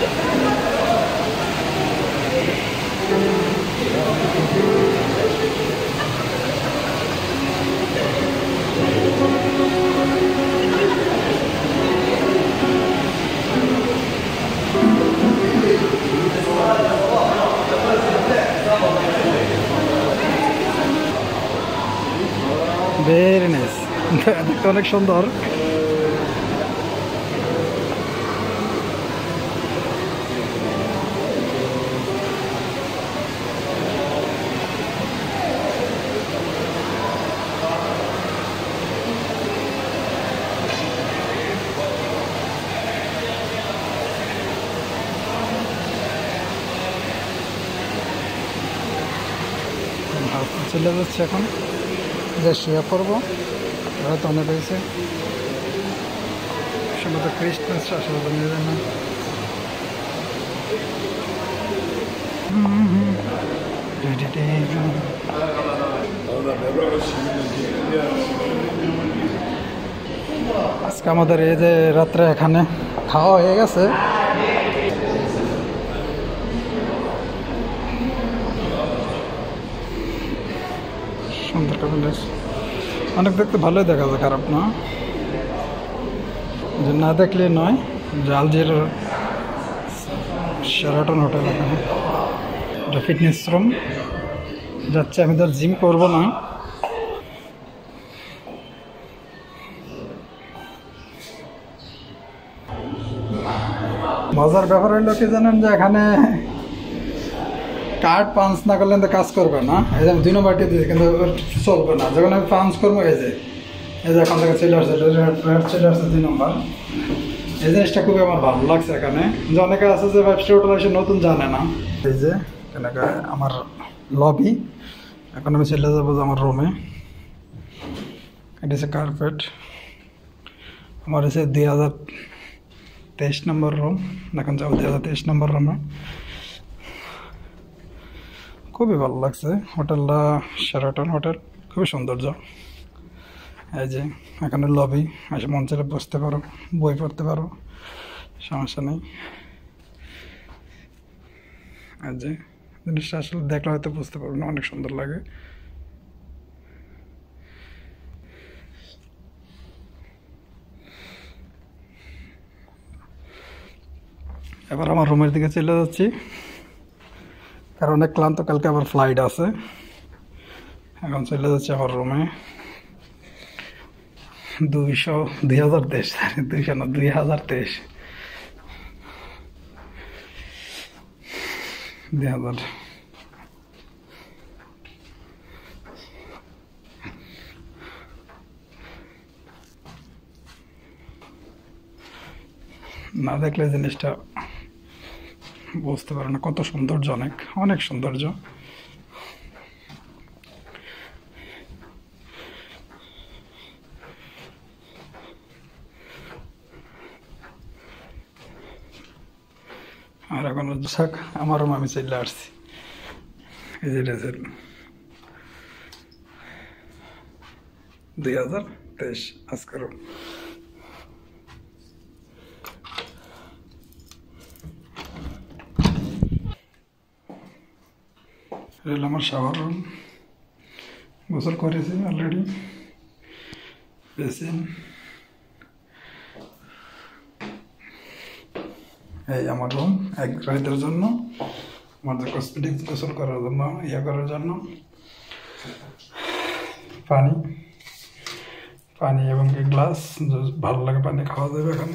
Very nice. দেখতে অনেক সুন্দর। চলে যাচ্ছে এখন যে শুয়ে পড়বো, হয়তো অনেক হয়েছে সম্ভবত ক্রিসমাস আসলে নিয়ে যায় না। আজকে আমাদের এই যে রাত্রে এখানে খাওয়া হয়ে গেছে। সুন্দর প্যালেস, অনেক দেখতে ভালোই দেখা যায়, খারাপ না, যে না দেখলে নয়। জালজির শেরাটন হোটেল এখানে, এটা ফিটনেস রুম যাচ্ছে। আমি তো জিম করবো না, মজার ব্যাপার হইলো কি জানেন, যে এখানে কার্ড পাঞ্চ না করলে কাজ করবে না। এই যে আমি 2 নম্বরটি দিয়েছি কিন্তু চলবে না। যখন আমি পাঞ্চ করবো, এই যে এখন থেকে চলে আসছে, চলে আসছে 2 নম্বর। এই জিনিসটা খুবই আমার ভালো লাগছে এখানে, যে অনেকে আছে যে ব্যবসা হোটেল এসে নতুন জানে না। এই যে এলাকা আমার লবি, এখন আমি চলে যাবো আমার রুমে। এটা হচ্ছে কার্পেট, আমার হচ্ছে 2023 নম্বর রুম। এখন যাবো 2023 নম্বর রুমে। খুবই ভালো লাগছে হোটেলটা, শেরাটন হোটেল, খুবই সৌন্দর্য। এই যে এখানে লবি, এসে মন চাইলে বসতে পারো, বই পড়তে পারো, সমস্যা নেই। এই যে জিনিসটা আসলে দেখলে হয়তো বুঝতে পারবো না, অনেক সুন্দর লাগে। এবার আমার রুমের দিকে চলে যাচ্ছি, কারণ অনেক ক্লান্ত, কালকে আবার ফ্লাইট আছে। এখন চলে যাচ্ছি আমার রুমে। 2023 200 না, 2023 2000। না দেখলে জিনিসটা বুঝতে পারে না কত সৌন্দর্য, অনেক অনেক সৌন্দর্য। আর এখন শাক আমার রুম, আমি চলে আসছি। এই যে 2023 আজকের রুম। এটা আমার শাওয়ার রুম, গোসল করেছি অলরেডি। বেসিন, এই আমার রুম এক রাতের জন্য, আমাদের কসমেটিক্স গোসল করার জন্য, করার জন্য পানি পানি এবং গ্লাস, ভালো লাগে পানি খাওয়া যাবে এখানে।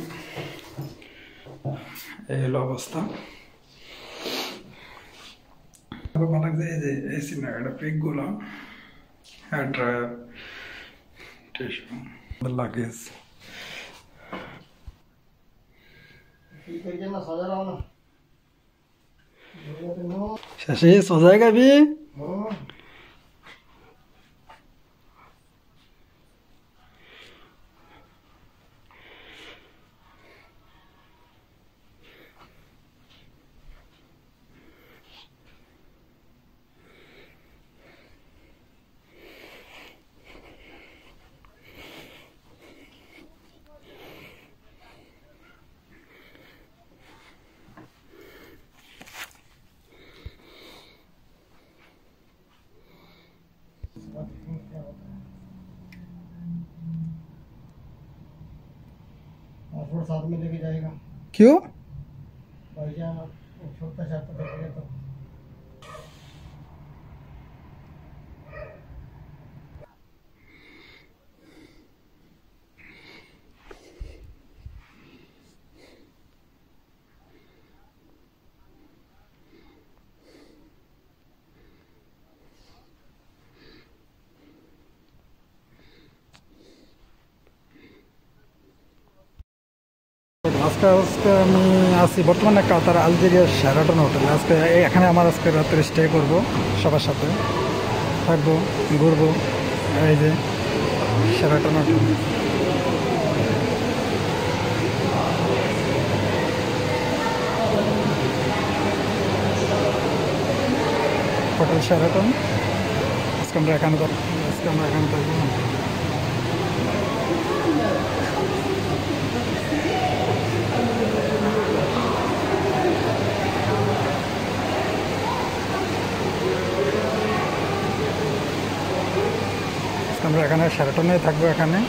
এই হলো অবস্থা। এই যে এসি না, এটা পিকগুলো, হেয়ার ড্রায়ার, টিস্যু, লাগেজ। শেষে সোজায় গাবি। में लेके जाएगा। क्यों? भैया छोटा चाहता देखेगा तो আজকে আমি আছি বর্তমানে কাতার আলজেরিয়ার শেরাটন হোটেলে। আজকে এখানে আমার আজকে রাত্রে স্টে করব, সবার সাথে থাকবো, ঘুরবো। এই যে শেরাটন হোটেল, হোটেল শেরাটন। আজকে আমরা এখানে থাকবো। আমরা এখানে শেরাটনে থাকবো। এখানে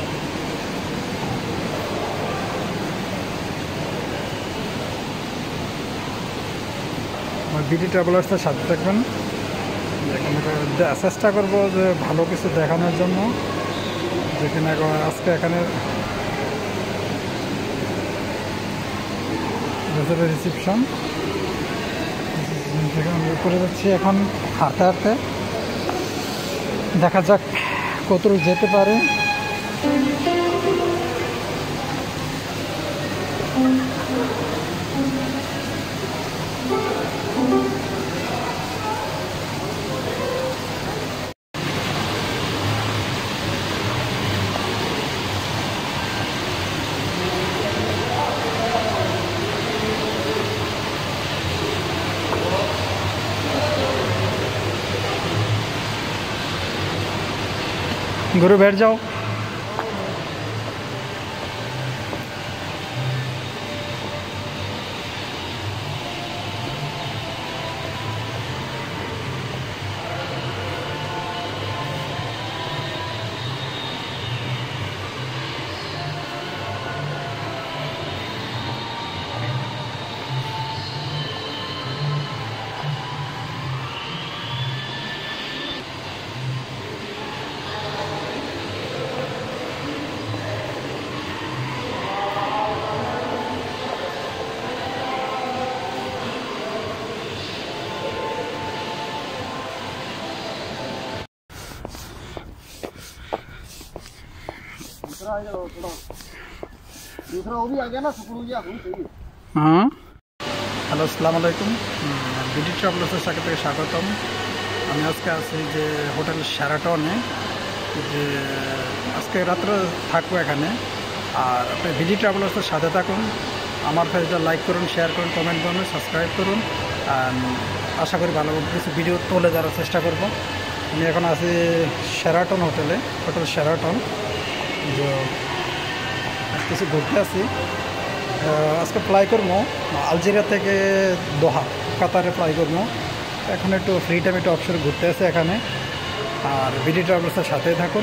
আমার বিডি ট্রাভেলার্সের সাথে থাকবেন। এখানে চেষ্টা করবো যে ভালো কিছু দেখানোর জন্য, যেখানে আজকে এখানে রিসেপশন করে যাচ্ছি এখন হাঁটতে হাঁটতে। দেখা যাক কতটুকু যেতে পারে। गुरु बैठ जाओ। दूसरा वो भी आ गया ना, सुकरू जी होनी चाहिए। हाँ, হ্যালো, আসসালামু আলাইকুম। বিডি ট্রাভেলার্সের সাথে থেকে স্বাগতম। আমি আজকে আছি যে হোটেল শেরাটনে, যে আজকে রাত্রে থাকবো এখানে। আর আপনি বিডি ট্রাভেলার্সের সাথে থাকুন, আমার পেজটা লাইক করুন, শেয়ার করুন, কমেন্ট করুন, সাবস্ক্রাইব করুন। আশা করি ভালো কিছু ভিডিও তুলে ধরার চেষ্টা করব। আমি এখন আছি শেরাটন হোটেলে, হোটেল শেরাটন। যে কিছু ঘুরতে আছি। আজকে ফ্লাই করবো আলজেরিয়া থেকে দোহা, কাতারে ফ্লাই করবো। এখন একটু ফ্রি টাইম একটু অপশনে ঘুরতে আছে এখানে। আর বিডি ট্রাভেলার্সের সাথেই থাকুন।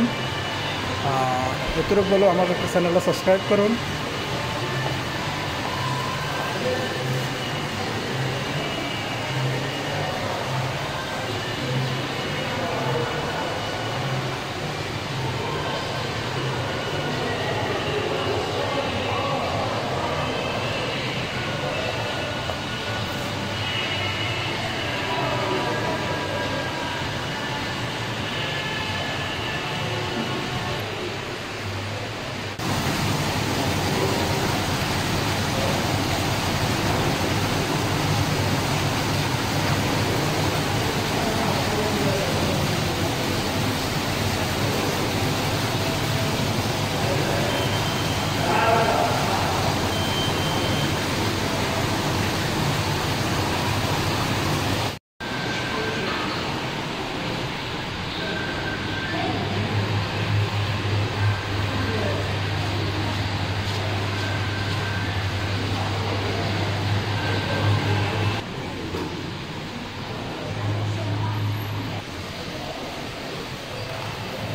যতটুকু বলো আমার চ্যানেলটা সাবস্ক্রাইব করুন।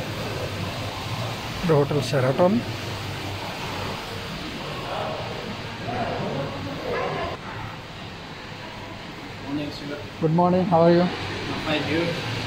Hotel Sheraton. Morning, sir. Good morning. How are you? Fine, you?